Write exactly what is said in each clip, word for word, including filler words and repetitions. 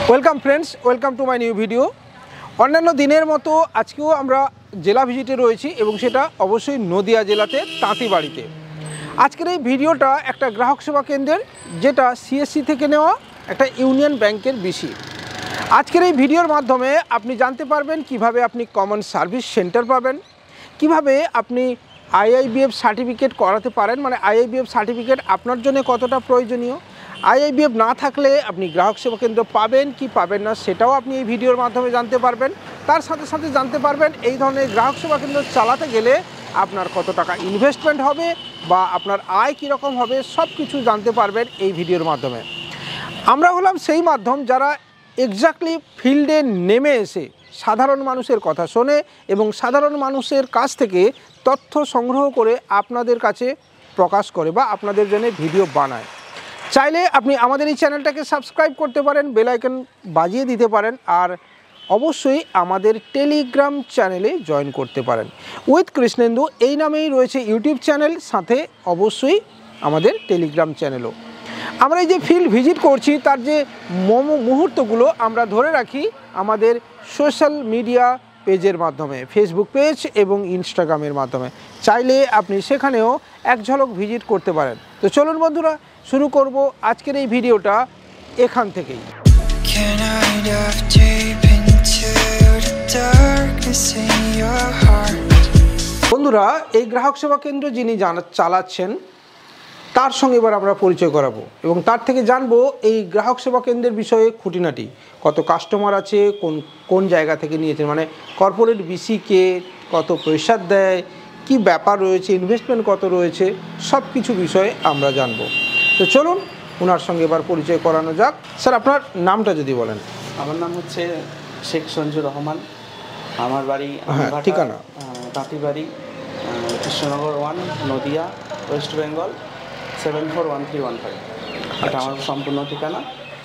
Welcome friends, welcome to my new video. অন্যান্য দিনের মতো আজকেও আমরা জেলা ভিজিটে রয়েছি এবং সেটা অবশ্যই নদিয়া জেলাতে তাঁতিবাড়িতে। আজকের এই ভিডিওটা একটা গ্রাহক সেবা কেন্দ্রের, যেটা সিএসসি থেকে নেওয়া একটা ইউনিয়ন ব্যাংকের বিসি। আজকের এই ভিডিওর মাধ্যমে আপনি জানতে পারবেন কিভাবে আপনি কমন সার্ভিস সেন্টার পাবেন, কিভাবে আপনি আইআইবিএফ সার্টিফিকেট করাতে পারেন, মানে আইআইবিএফ সার্টিফিকেট আপনার জন্য কতটা প্রয়োজনীয়, আইআইবিএফ না থাকলে আপনি গ্রাহক সেবা কেন্দ্র পাবেন কি পাবেন না সেটাও আপনি এই ভিডিওর মাধ্যমে জানতে পারবেন। তার সাথে সাথে জানতে পারবেন এই ধরনের গ্রাহক সেবা কেন্দ্র চালাতে গেলে আপনার কত টাকা ইনভেস্টমেন্ট হবে বা আপনার আয় কীরকম হবে, সব কিছু জানতে পারবেন এই ভিডিওর মাধ্যমে। আমরা হলাম সেই মাধ্যম যারা এক্স্যাক্টলি ফিল্ডে নেমে এসে সাধারণ মানুষের কথা শোনে এবং সাধারণ মানুষের কাছ থেকে তথ্য সংগ্রহ করে আপনাদের কাছে প্রকাশ করে বা আপনাদের জন্য ভিডিও বানায়। চাইলে আপনি আমাদের এই চ্যানেলটাকে সাবস্ক্রাইব করতে পারেন, বেল আইকন বাজিয়ে দিতে পারেন, আর অবশ্যই আমাদের টেলিগ্রাম চ্যানেলে জয়েন করতে পারেন। উইথ কৃষ্ণেন্দু এই নামেই রয়েছে ইউটিউব চ্যানেল, সাথে অবশ্যই আমাদের টেলিগ্রাম চ্যানেলও। আমরা এই যে ফিল্ড ভিজিট করছি তার যে মুহূর্তগুলো আমরা ধরে রাখি আমাদের সোশ্যাল মিডিয়া পেজের মাধ্যমে, ফেসবুক পেজ এবং ইনস্টাগ্রামের মাধ্যমে। চাইলে আপনি সেখানেও এক ঝলক ভিজিট করতে পারেন। তো চলুন বন্ধুরা, শুরু করব আজকের এই ভিডিওটা এখান থেকেই। বন্ধুরা, এই গ্রাহক সেবা কেন্দ্র যিনি জানা চালাচ্ছেন তার সঙ্গে এবার আমরা পরিচয় করাবো এবং তার থেকে জানবো এই গ্রাহক সেবা কেন্দ্রের বিষয়ে খুঁটিনাটি, কত কাস্টমার আছে, কোন কোন জায়গা থেকে নিয়েছেন, মানে কর্পোরেট বিসিকে কত প্রেসার দেয়, কি ব্যাপার রয়েছে, ইনভেস্টমেন্ট কত রয়েছে, সব কিছু বিষয়ে আমরা জানবো। তো চলুন ওনার সঙ্গে এবার পরিচয় করানো যাক। স্যার, আপনার নামটা যদি বলেন। আমার নাম হচ্ছে শেখ সঞ্জু রহমান। আমার বাড়ি হ্যাঁ, ঠিকানা তাঁতিবাড়ি, Krishnanagar one, Nadia, West Bengal, seven four one three one five. এটা আমার সম্পূর্ণ ঠিকানা।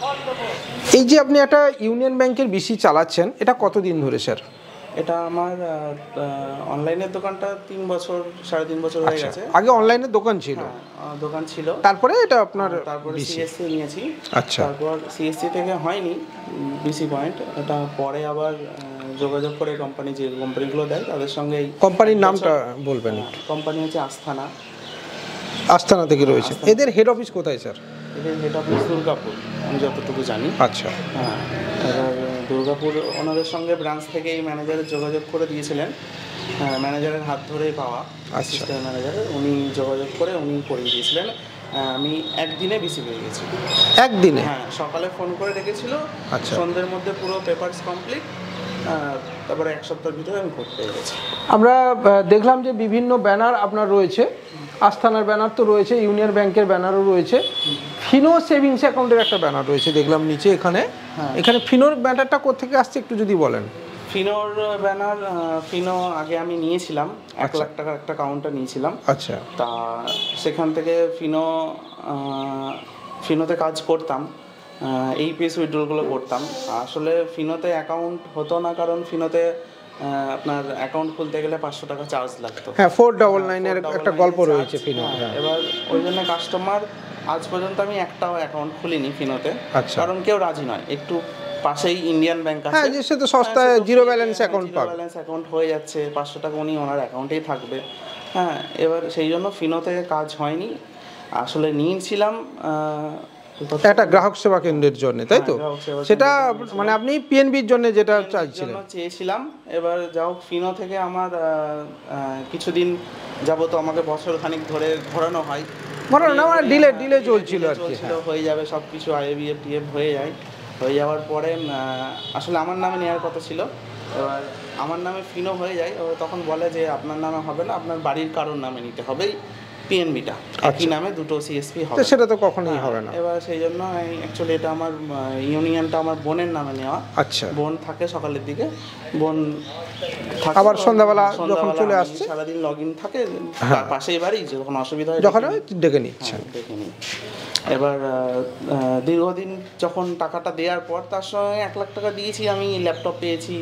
এই যে আপনি একটা ইউনিয়ন ব্যাংকের বিসি চালাচ্ছেন, এটা কতদিন ধরে স্যার? এটা আমার অনলাইনের দোকানটা তিন বছর সাড়ে তিন বছর হয়ে গেছে। আগে অনলাইনের দোকান ছিল? দোকান ছিল, তারপরে এটা আপনার তারপরে সিএসসি নিয়েছি। আচ্ছা, তারপর সিএসসি থেকে হয়নি বিসি পয়েন্ট, এটা পরে আবার যোগাযোগ করে কোম্পানি, যে কোম্পানিগুলো দেয় তাদের সঙ্গে। কোম্পানির নামটা বলবেন? কোম্পানি হচ্ছে আস্থানা। আস্থানা থেকে রয়েছে। এদের হেড অফিস কোথায় স্যার? এদের হেড অফিস দুর্গাপুর, আমি যতটুকু জানি। আচ্ছা, হ্যাঁ, এবার দুর্গাপুর ওনাদের সঙ্গে ব্রাঞ্চ থেকে এই ম্যানেজারের যোগাযোগ করে দিয়েছিলেন, ম্যানেজারের হাত ধরেই পাওয়া অ্যাসিস্ট্যান্ট ম্যানেজারের, উনি যোগাযোগ করে উনি করিয়ে দিয়েছিলেন। আমি একদিনে বিসি পেয়ে গেছি। একদিনে? হ্যাঁ, সকালে ফোন করে রেখেছিল, আচ্ছা, সন্ধ্যের মধ্যে পুরো পেপারস কমপ্লিট, তারপরে এক সপ্তাহের ভিতরে আমি ভোট পেয়ে গেছি। আমরা দেখলাম যে বিভিন্ন ব্যানার আপনার রয়েছে, আস্থানার ব্যানার তো রয়েছে, ইউনিয়ন ব্যাংকের ব্যানারও রয়েছে, ফিনো সেভিংস অ্যাকাউন্টের একটা ব্যানার রয়েছে দেখলাম নিচে এখানে। এখানে ফিনোর ব্যানারটা কোথেকে আসছে একটু যদি বলেন। ফিনোর ব্যানার, ফিনো আগে আমি নিয়েছিলাম, এক লাখ টাকার একটা কাউন্টার নিয়েছিলাম। আচ্ছা, তা সেখান থেকে ফিনো ফিনোতে কাজ করতাম, এই পিএস উইথড্রলগুলো করতাম। আসলে ফিনোতে অ্যাকাউন্ট হতো না, কারণ ফিনোতে আপনার অ্যাকাউন্ট খুলতে গেলে পাঁচশো টাকা চার্জ লাগতো। হ্যাঁ, ফোর ডবল নাইনের একটা গল্প রয়েছে ফিনো। এবার ওই জন্য কাস্টমার, আজ পর্যন্ত আমি একটাও অ্যাকাউন্ট খুলিনি ফিনোতে, কারণ কেউ রাজি নয়। একটু পাশেই ইন্ডিয়ান ব্যাংক আছে, হ্যাঁ, যে সে তো সস্তায় জিরো ব্যালেন্স অ্যাকাউন্ট পাবে, জিরো ব্যালেন্স অ্যাকাউন্ট হয়ে যাচ্ছে, পাঁচশো টাকা উনি ওনার অ্যাকাউন্টেই থাকবে। হ্যাঁ, এবার সেই জন্য ফিনোতে কাজ হয়নি। আসলে নিয়েছিলাম একটা গ্রাহক সেবা কেন্দ্রের জন্য, তাই তো? সেটা মানে আপনি পিএনবির জন্য যেটা চাইছিলেন, চেয়েছিলাম। এবার যাও, ফিনো থেকে আমার কিছুদিন যাবো তো আমাকে বছর খানিক ধরে ঘোরানো হয়, ঘোরানো না মানে ডিলে ডিলে চলছিল আর কি। হয়ে যাবে সব কিছু, আইএবিএফ টিএফ হয়ে যায়। হয়ে যাওয়ার পরে আসলে আমার নামে নেওয়ার কথা ছিল, এবার আমার নামে ফিনো হয়ে যায়। তখন বলে যে আপনার নামে হবে না, আপনার বাড়ির কারোর নামে নিতে হবে পিএনবিটা, একই নামে দুটো সিএসপি হবে, সেটা তো কখনোই হবে না। এবার সেই জন্য অ্যাকচুয়ালি এটা আমার ইউনিয়নটা আমার বোনের নামে নেওয়া। আচ্ছা, বোন থাকে সকালের দিকে, বোন আবার সন্ধ্যাবেলা যখন চলে আসছে, সারাদিন লগ ইন থাকে, পাশেই বাড়ি, যখন অসুবিধা হয় যখন ডেকে নিচ্ছেন। ডেকে নিই। এবার দীর্ঘদিন যখন টাকাটা দেওয়ার পর তার সঙ্গে এক লাখ টাকা দিয়েছি, আমি ল্যাপটপ পেয়েছি,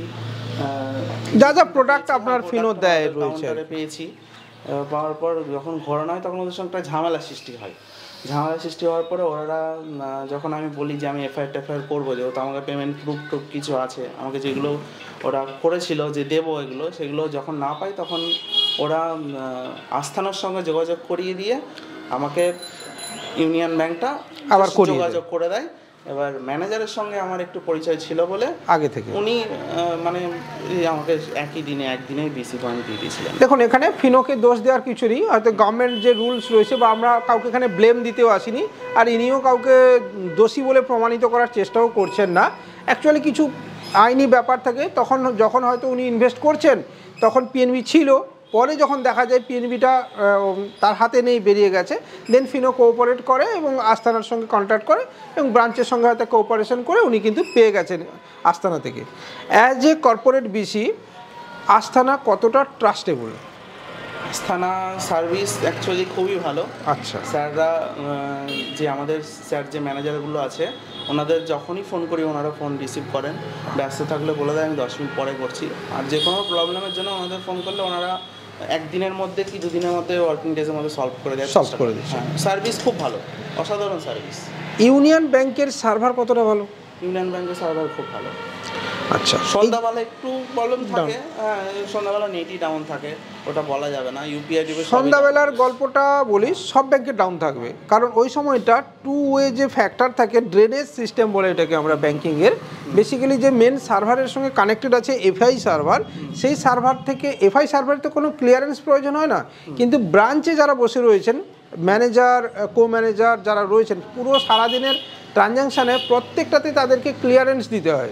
যা যা প্রোডাক্ট আপনার ফিনো দেয় রয়েছে পেয়েছি। পাওয়ার পর যখন ঘোরানো হয় তখন ওদের সঙ্গে একটা ঝামেলা সৃষ্টি হয়। ঝামেলা সৃষ্টি হওয়ার পরে ওরা যখন আমি বলি যে আমি এফআইআর টেফআইআর করবো, যেহেতু আমাকে পেমেন্ট প্রুফ টুফ কিছু আছে, আমাকে যেগুলো ওরা করেছিল যে দেবো এগুলো, সেগুলো যখন না পাই তখন ওরা আস্থানার সঙ্গে যোগাযোগ করিয়ে দিয়ে আমাকে ইউনিয়ন ব্যাংকটা আবার যোগাযোগ করে দেয়। এবার ম্যানেজারের সঙ্গে আমার একটু পরিচয় ছিল বলে আগে থেকে উনি মানে আমাকে একই দিনে একদিনেই বিসি পয়েন্ট দিয়ে দিয়েছিলেন। দেখুন, এখানে ফিনোকে দোষ দেওয়ার কিছু নেই, হয়তো গভর্নমেন্ট যে রুলস রয়েছে বা আমরা কাউকে এখানে ব্লেম দিতেও আসিনি, আর ইনিও কাউকে দোষী বলে প্রমাণিত করার চেষ্টাও করছেন না। অ্যাকচুয়ালি কিছু আইনি ব্যাপার থাকে, তখন যখন হয়তো উনি ইনভেস্ট করছেন তখন পিএনবি ছিল, পরে যখন দেখা যায় পিএনবিটা তার হাতে নেই, বেরিয়ে গেছে, দেন ফিনো কোঅপারেট করে এবং আস্তানার সঙ্গে কন্ট্যাক্ট করে এবং ব্রাঞ্চের সঙ্গে হয়তো কোঅপারেশন করে উনি কিন্তু পেয়ে গেছেন আস্তানা থেকে। অ্যাজ এ কর্পোরেট বিসি আস্তানা কতটা ট্রাস্টেবল? আস্তানা সার্ভিস অ্যাকচুয়ালি খুবই ভালো। আচ্ছা, স্যাররা যে আমাদের স্যার যে ম্যানেজারগুলো আছে ওনাদের যখনই ফোন করি ওনারা ফোন রিসিভ করেন, ব্যস্ত থাকলে বলে দেয় আমি দশ মিনিট পরে করছি, আর যে কোনো প্রবলেমের জন্য ওনাদের ফোন করলে ওনারা একদিনের মধ্যে কি দুদিনের মধ্যে ওয়ার্কিং ডেজের মধ্যে সলভ করে দেয় সলভ করে দিচ্ছে। হ্যাঁ, সার্ভিস খুব ভালো, অসাধারণ সার্ভিস। ইউনিয়ন ব্যাংকের সার্ভার কতটা ভালো? ইউনিয়ন ব্যাংকের সার্ভার খুব ভালো। আচ্ছা, সন্ধ্যাবেলা একটু প্রবলেম থাকে, হ্যাঁ সন্ধ্যাবেলা নেটই ডাউন থাকে, ওটা বলা যাবে না। ইউপিআই ডিভাইস সন্ধ্যাবেলার গল্পটা বলি, সব ব্যাংকে ডাউন থাকবে, কারণ ওই সময়টা টু ওয়ে যে ফ্যাক্টর থাকে, ড্রেনেজ সিস্টেম বলে এটাকে আমরা ব্যাংকিংয়ের, বেসিক্যালি যে মেন সার্ভারের সঙ্গে কানেক্টেড আছে এফআই সার্ভার, সেই সার্ভার থেকে এফআই সার্ভারে তো কোনো ক্লিয়ারেন্স প্রয়োজন হয় না, কিন্তু ব্রাঞ্চে যারা বসে রয়েছেন ম্যানেজার, কো ম্যানেজার যারা রয়েছেন, পুরো সারাদিনের ট্রানজ্যাকশানে প্রত্যেকটাতে তাদেরকে ক্লিয়ারেন্স দিতে হয়।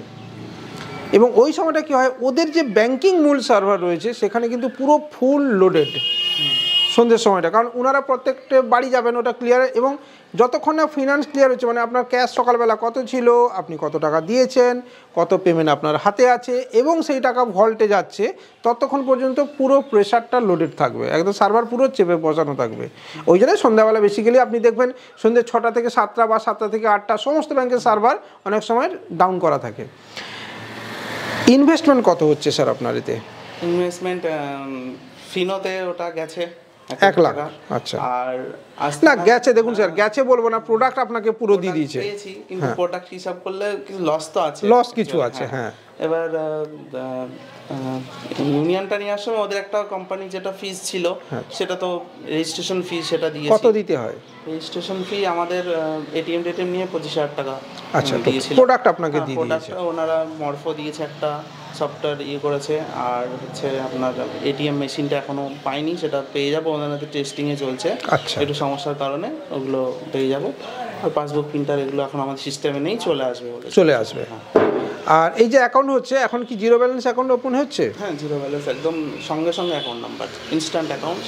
এবং ওই সময়টা কী হয়, ওদের যে ব্যাংকিং মূল সার্ভার রয়েছে সেখানে কিন্তু পুরো ফুল লোডেড সন্ধ্যের সময়টা, কারণ ওনারা প্রত্যেকটা বাড়ি যাবেন ওটা ক্লিয়ার, এবং যতক্ষণ না ফিনান্স ক্লিয়ার হচ্ছে, মানে আপনার ক্যাশ সকালবেলা কত ছিল, আপনি কত টাকা দিয়েছেন, কত পেমেন্ট আপনার হাতে আছে এবং সেই টাকা ভল্টে যাচ্ছে, ততক্ষণ পর্যন্ত পুরো প্রেশারটা লোডেড থাকবে, একদম সার্ভার পুরো চেপে বসানো থাকবে। ওই জন্য সন্ধ্যাবেলা বেসিক্যালি আপনি দেখবেন সন্ধ্যে ছটা থেকে সাতটা বা সাতটা থেকে আটটা সমস্ত ব্যাংকের সার্ভার অনেক সময় ডাউন করা থাকে। ইনভেস্টমেন্ট কত হচ্ছে স্যার আপনার এতে? ইনভেস্টমেন্ট ফিনোতে ওটা গেছে এক লাখ। আচ্ছা, আর না গেছে, দেখুন স্যার গেছে বলবো না, প্রোডাক্ট আপনাকে পুরো দিয়ে দিয়েছে, কিন্তু প্রোডাক্ট হিসাব করলে লস তো আছে, লস কিছু আছে। হ্যাঁ, এবার ইউনিয়নটা নিয়ে আসার ওদের একটা কোম্পানি যেটা ফিস ছিল সেটা তো রেজিস্ট্রেশন ফি, সেটা দিয়ে কত দিতে হয়? রেজিস্ট্রেশন ফি আমাদের এটিএম টেটিএম নিয়ে পঁচিশ হাজার টাকা। আচ্ছা, প্রোডাক্ট আপনাকে দিয়ে দিয়েছে, ওনারা মরফো দিয়েছে একটা সফটওয়্যার ইয়ে করেছে, আর হচ্ছে আপনার এটিএম মেশিনটা এখনো পাইনি, সেটা পেয়ে যাবো, ওনাদের টেস্টিংয়ে চলছে। আচ্ছা, একটু সমস্যার কারণে ওগুলো পেয়ে যাবো। আর পাসবুক প্রিন্টার এগুলো এখন আমাদের সিস্টেমে নেই, চলে আসবে বলে চলে আসবে। আর এই যে অ্যাকাউন্ট হচ্ছে, এখন কি জিরো ব্যালেন্স অ্যাকাউন্ট ওপেন হচ্ছে? হ্যাঁ, জিরো ব্যালেন্স একদম সঙ্গে সঙ্গে অ্যাকাউন্ট নাম্বার, ইনস্ট্যান্ট অ্যাকাউন্ট।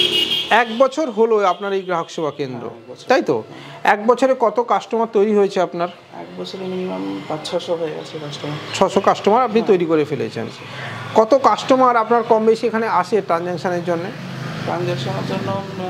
এক বছর হলো আপনার এই গ্রাহক সেবা কেন্দ্র, তাই তো? এক বছরে কত কাস্টমার তৈরি হয়েছে আপনার? এক বছরে মিনিমাম পাঁচ ছশো হয়ে গেছে কাস্টমার। ছশো কাস্টমার আপনি তৈরি করে ফেলেছেন। কত কাস্টমার আপনার কম বেশি এখানে আসে ট্রানজ্যাকশানের জন্য? ট্রানজ্যাকশনের জন্য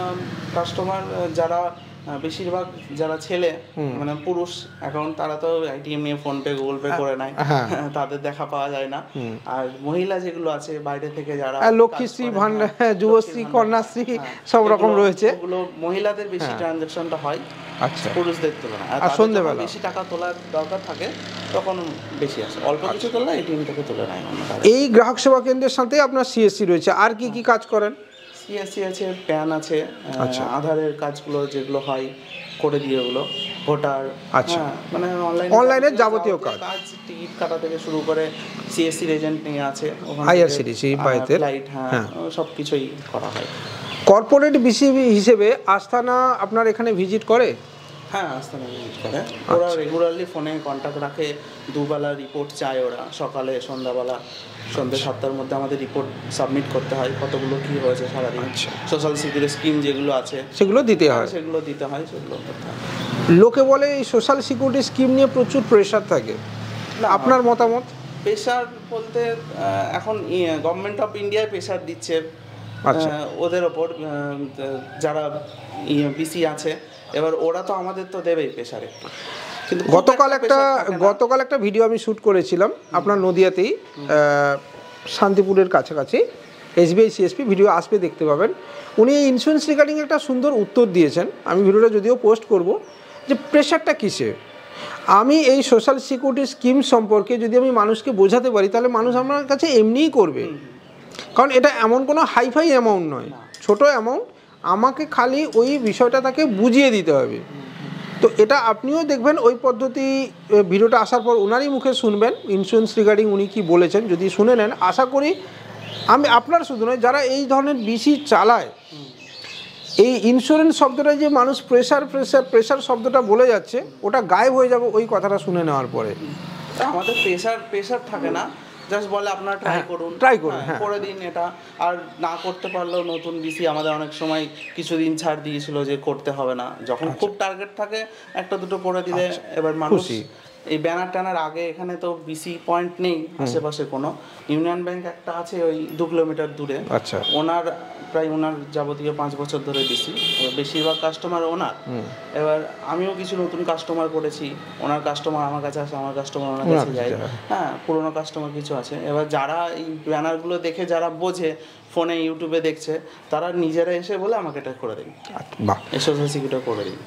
কাস্টমার যারা বেশিরভাগ যারা ছেলে মানে পুরুষ অ্যাকাউন্ট, তারা তো এটিএম নিয়ে ফোনপে গুগল পে করে নেয়, তাদের দেখা পাওয়া যায় না। আর মহিলা যেগুলো আছে বাইরে থেকে যারা লক্ষ্মীশ্রী, ভান্ডার, যুবশ্রী, কন্যাশ্রী সব রকম রয়েছে, ওগুলো মহিলাদের বেশি ট্রানজ্যাকশনটা হয়। আচ্ছা, পুরুষদের তুলনায়। আর সন্ধ্যাবেলা বেশি টাকা তোলার দরকার থাকে তখন বেশি আসে, অল্প কিছু তোলা এটিএম থেকে তুলে নেয়। এই গ্রাহক সেবা কেন্দ্রের সাথে আপনার সিএসসি রয়েছে, আর কি কি কাজ করেন? সিএসসি আছে, প্যান আছে, আধারের কাজগুলো যেগুলো হয় করে দিয়ে ওগুলো, ভোটার, আচ্ছা মানে অনলাইন অনলাইনের যাবতীয় কাজ, কাজ টিকিট কাটা থেকে শুরু করে সিএসসি এজেন্ট নিয়ে আছে, আইআরসিটিসি বাইতে ফ্লাইট, হ্যাঁ সব কিছুই করা হয়। কর্পোরেট বিসি হিসেবে আস্তানা আপনার এখানে ভিজিট করে? হ্যাঁ, আস্তানা ভিজিট করে, ওরা রেগুলারলি ফোনে কন্ট্যাক্ট রাখে, দুবেলা রিপোর্ট চায় ওরা, সকালে সন্ধ্যাবেলা, সন্ধ্যে সাতটার মধ্যে আমাদের রিপোর্ট সাবমিট করতে হয়, কতগুলো কী হয়েছে সারাদিন, সোশ্যাল সিকিউরিটি স্কিম যেগুলো আছে সেগুলো দিতে হয়, সেগুলো দিতে হয়, সেগুলো করতে হয়। লোকে বলে এই সোশ্যাল সিকিউরিটি স্কিম নিয়ে প্রচুর প্রেশার থাকে, না আপনার মতামত? প্রেশার বলতে এখন গভর্নমেন্ট অফ ইন্ডিয়ায় প্রেশার দিচ্ছে ওদের ওপর, যারা বিসি আছে, এবার ওরা তো আমাদের তো দেবেই প্রেশারে। কিন্তু গতকাল একটা গতকাল একটা ভিডিও আমি শ্যুট করেছিলাম আপনার নদিয়াতেই, শান্তিপুরের কাছাকাছি, এসবিআই সিএসপি, ভিডিও আসবে দেখতে পাবেন। উনি এই ইন্স্যুরেন্স রিগার্ডিং একটা সুন্দর উত্তর দিয়েছেন, আমি ভিডিওটা যদিও পোস্ট করব, যে প্রেশারটা কিসে। আমি এই সোশ্যাল সিকিউরিটি স্কিম সম্পর্কে যদি আমি মানুষকে বোঝাতে পারি তাহলে মানুষ আমার কাছে এমনিই করবে, কারণ এটা এমন কোনো হাইফাই অ্যামাউন্ট নয়, ছোট অ্যামাউন্ট, আমাকে খালি ওই বিষয়টা তাকে বুঝিয়ে দিতে হবে। তো এটা আপনিও দেখবেন ওই পদ্ধতি, ভিডিওটা আসার পর ওনারই মুখে শুনবেন ইন্স্যুরেন্স রিগার্ডিং উনি কী বলেছেন, যদি শুনে নেন আশা করি আমি আপনার শুধু নয় যারা এই ধরনের বিসি চালায়, এই ইন্স্যুরেন্স শব্দটা যে মানুষ প্রেশার প্রেশার প্রেশার শব্দটা বলে যাচ্ছে ওটা গায়েব হয়ে যাবে ওই কথাটা শুনে নেওয়ার পরে। আমাদের প্রেশার প্রেশার থাকে না, জাস্ট বলে আপনারা ট্রাই করুন, ট্রাই করুন, হ্যাঁ করে দিন এটা। আর না করতে পারলেও নতুন বিসি আমাদের অনেক সময় কিছুদিন ছাড় দিয়েছিল যে করতে হবে না, যখন খুব টার্গেট থাকে একটা দুটো করে দিলে এবার মানুষ। এই ব্যানার ট্যানার আগে এখানে তো বিসি পয়েন্ট নেই আশেপাশে কোনো, ইউনিয়ন ব্যাংক একটা আছে ওই দু কিলোমিটার দূরে, আচ্ছা ওনার প্রায় ওনার যাবতীয় পাঁচ বছর ধরে বিসি, বেশিরভাগ কাস্টমার ওনার। এবার আমিও কিছু নতুন কাস্টমার করেছি, ওনার কাস্টমার আমার কাছে আসে, আমার কাস্টমার ওনার কাছে যায়, হ্যাঁ পুরোনো কাস্টমার কিছু আছে। এবার যারা এই ব্যানারগুলো দেখে যারা বোঝে, ফোনে ইউটিউবে দেখছে, তারা নিজেরা এসে বলে আমাকে এটা করে দিন, এই সোশ্যাল সিকিউরিটি করে দিন।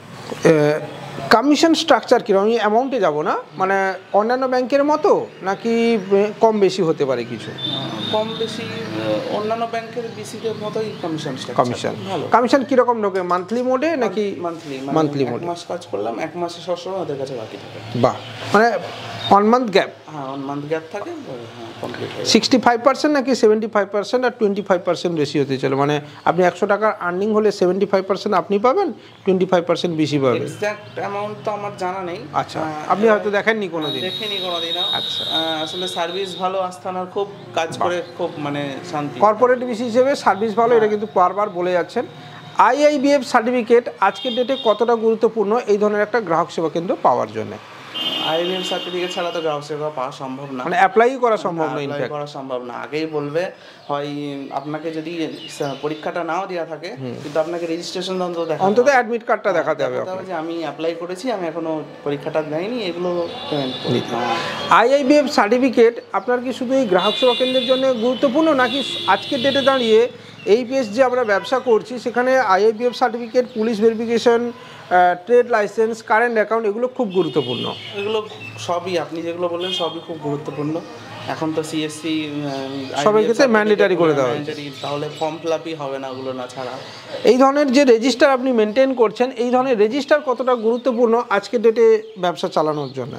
কমিশন স্ট্রাকচার কীরকম, আমি অ্যামাউন্টে যাব না, মানে অন্যান্য ব্যাংকের মতো নাকি কম বেশি হতে পারে কিছু? কম বেশি অন্যান্য ব্যাংকের বিসিদের মতোই কমিশন। কমিশন কমিশন কীরকম ঢোকে, মান্থলি মোডে নাকি? মান্থলি মান্থলি মোডে। এক মাস কাজ করলাম, এক মাসে সবসময় ওদের কাছে বাকি থাকে। বাহ, মানে ওয়ান মান্থ গ্যাপ? হ্যাঁ ওয়ান মান্থ গ্যাপ থাকে, হ্যাঁ কমপ্লিট হয়। সিক্সটি ফাইভ পার্সেন্ট নাকি সেভেন্টি ফাইভ পার্সেন্ট আর টোয়েন্টি ফাইভ পার্সেন্ট বেশি হতে চলে, মানে আপনি একশো টাকার আর্নিং হলে সেভেন্টি ফাইভ পার্সেন্ট আপনি পাবেন, টোয়েন্টি ফাইভ পার্সেন্ট বেশি পাবেন। এক্সাক্ট অ্যামাউন্ট তো আমার জানা নেই। আচ্ছা, আপনি হয়তো দেখেননি কোনোদিন? দেখিনি কোনোদিনও। আচ্ছা, আসলে সার্ভিস ভালো, আস্থানার খুব কাজ করে, খুব মানে শান্তি। কর্পোরেট বিসি হিসেবে সার্ভিস ভালো, এটা কিন্তু বারবার বলে যাচ্ছেন। আইআইবিএফ সার্টিফিকেট আজকের ডেটে কতটা গুরুত্বপূর্ণ এই ধরনের একটা গ্রাহক সেবা কেন্দ্র পাওয়ার জন্য? আইবিএম সার্টিফিকেট ছাড়া তো গ্রাহক সেবা পাওয়া সম্ভব না, মানে অ্যাপ্লাই করা সম্ভব না, অ্যাপ্লাই করা সম্ভব না। আগেই বলবে হয় আপনাকে যদি পরীক্ষাটা নাও দেওয়া থাকে, কিন্তু আপনাকে রেজিস্ট্রেশন অন্তত দেখাতে হবে, অন্তত অ্যাডমিট কার্ডটা দেখাতে হবে যে আমি অ্যাপ্লাই করেছি, আমি এখনো পরীক্ষাটা দেইনি, এগুলো পেমেন্ট করি। আইআইবিএফ সার্টিফিকেট আপনার কি শুধু এই গ্রাহক সেবা কেন্দ্রের জন্য গুরুত্বপূর্ণ, নাকি আজকের ডেটে দাঁড়িয়ে এই পিএস যে আমরা ব্যবসা করছি সেখানে IIBF certificate, police verification, trade license, current account এগুলো খুব গুরুত্বপূর্ণ? এগুলো সবই আপনি যেগুলো বললেন সবই খুব গুরুত্বপূর্ণ। এখন তো সিএসসি সবাই ক্ষেত্রে ম্যান্ডেটারি করে দেওয়া হয়েছে, তাহলে ফর্ম ফিল আপই হবে না ওগুলো না ছাড়া। এই ধরনের যে রেজিস্টার আপনি মেনটেন করছেন, এই ধরনের রেজিস্টার কতটা গুরুত্বপূর্ণ আজকের ডেটে ব্যবসা চালানোর জন্য?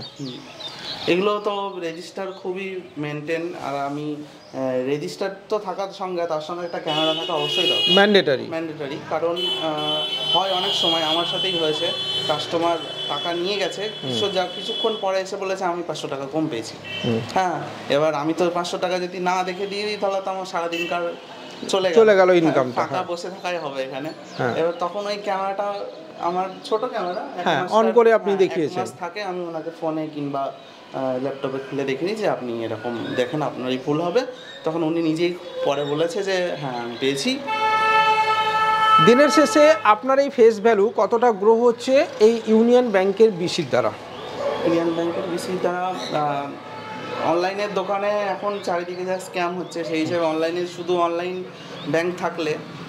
এগুলো তো রেজিস্টার খুবই মেনটেন, আর আমি রেজিস্টার তো থাকার সঙ্গে তার সঙ্গে একটা ক্যামেরা থাকা অবশ্যই দরকার, ম্যান্ডেটারি ম্যান্ডেটারি। কারণ হয় অনেক সময় আমার সাথেই হয়েছে, কাস্টমার টাকা নিয়ে গেছে, কিছু যা কিছুক্ষণ পরে এসে বলেছে আমি পাঁচশো টাকা কম পেয়েছি। হ্যাঁ, এবার আমি তো পাঁচশো টাকা যদি না দেখে দিয়ে দিই তাহলে তো আমার সারাদিনকার চলে চলে গেল ইনকাম, টাকা বসে থাকাই হবে এখানে। এবার তখন ওই ক্যামেরাটা আমার ছোট ক্যামেরা, অন করে আপনি দেখিয়েছেন থাকে, আমি ওনাকে ফোনে কিংবা ল্যাপটপে খুলে দেখিনি যে আপনি এরকম দেখেন আপনারই ভুল হবে, তখন উনি নিজেই পরে বলেছে যে হ্যাঁ আমি পেয়েছি। দিনের শেষে আপনার এই ফেস ভ্যালু কতটা গ্রো হচ্ছে এই ইউনিয়ন ব্যাংকের বিসির দ্বারা? ইউনিয়ন ব্যাংকের বিসির দ্বারা অনলাইনের দোকানে এখন চারিদিকে যা স্ক্যাম হচ্ছে, সেই হিসেবে অনলাইনে শুধু অনলাইন ব্যাংক থাকলে,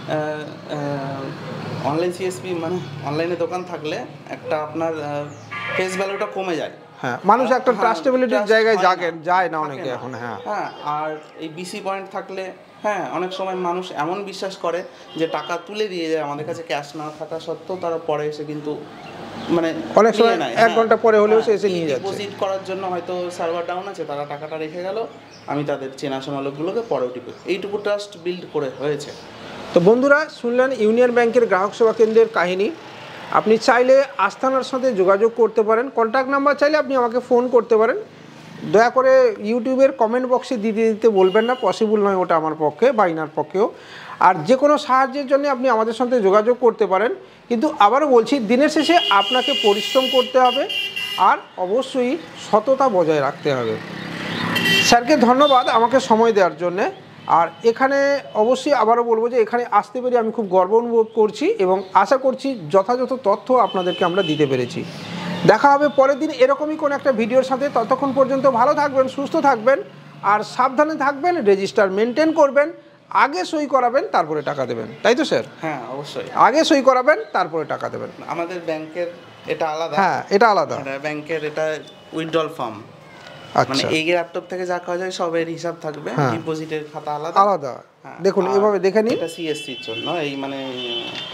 অনলাইন সিএসপি মানে অনলাইনে দোকান থাকলে একটা আপনার ফেস ভ্যালুটা কমে যায়। হ্যাঁ, মানুষ একটা ট্রাস্টেবিলিটির জায়গায় যাকে যায় না অনেকে এখন। হ্যাঁ হ্যাঁ, আর এই বিসি পয়েন্ট থাকলে হ্যাঁ অনেক সময় মানুষ এমন বিশ্বাস করে যে টাকা তুলে দিয়ে যায়, আমাদের কাছে ক্যাশ না থাকা সত্ত্বেও তারা পরে এসে কিন্তু মানে অনেক সময় এক ঘন্টা পরে হলেও সে এসে নিয়ে যাচ্ছে। ডিপোজিট করার জন্য হয়তো সার্ভার ডাউন আছে, তারা টাকাটা রেখে গেল, আমি তাদের চেনাশোনা লোকগুলোকে পরে ওটিপি, এইটুকু ট্রাস্ট বিল্ড করে হয়েছে। তো বন্ধুরা শুনলেন ইউনিয়ন ব্যাংকের গ্রাহক সেবা কেন্দ্রের কাহিনী। আপনি চাইলে আস্থানার সাথে যোগাযোগ করতে পারেন, কন্ট্যাক্ট নাম্বার চাইলে আপনি আমাকে ফোন করতে পারেন। দয়া করে ইউটিউবের কমেন্ট বক্সে দিতে দিতে বলবেন না, পসিবল নয় ওটা আমার পক্ষে বা ইনার পক্ষেও। আর যে কোনো সাহায্যের জন্য আপনি আমাদের সাথে যোগাযোগ করতে পারেন, কিন্তু আবারও বলছি দিনের শেষে আপনাকে পরিশ্রম করতে হবে আর অবশ্যই সততা বজায় রাখতে হবে। স্যারকে ধন্যবাদ আমাকে সময় দেওয়ার জন্যে। আর এখানে অবশ্যই আবারও বলবো যে এখানে আসতে পেরে আমি খুব গর্ব অনুভব করছি এবং আশা করছি যথাযথ তথ্য আপনাদেরকে আমরা দিতে পেরেছি। দেখা হবে পরের দিন এরকমই কোনো একটা ভিডিওর সাথে। ততক্ষণ পর্যন্ত ভালো থাকবেন, সুস্থ থাকবেন আর সাবধানে থাকবেন, রেজিস্টার মেনটেন করবেন আগে সই করাবেন তারপরে টাকা দেবেন, তাই তো স্যার? হ্যাঁ অবশ্যই, আগে সই করাবেন তারপরে টাকা দেবেন। আমাদের ব্যাংকের এটা আলাদা। হ্যাঁ এটা আলাদা। ব্যাংকের এটা উইথড্রল ফার্ম, মানে আচ্ছা এই ল্যাপটপ থেকে যা কাজ হয় সবের হিসাব থাকবে, হ্যাঁ। ডিপোজিটের খাতা আলাদা আলাদা। হ্যাঁ, দেখুন আর এভাবে দেখে নিন। এটা সিএসসির জন্য, এই মানে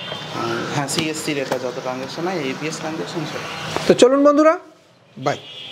উম, হ্যাঁ সিএসসির এটা যত ট্রানজ্যাকশন হয় এপিএস ট্রানজ্যাকশন সব। তো চলুন বন্ধুরা, বাই।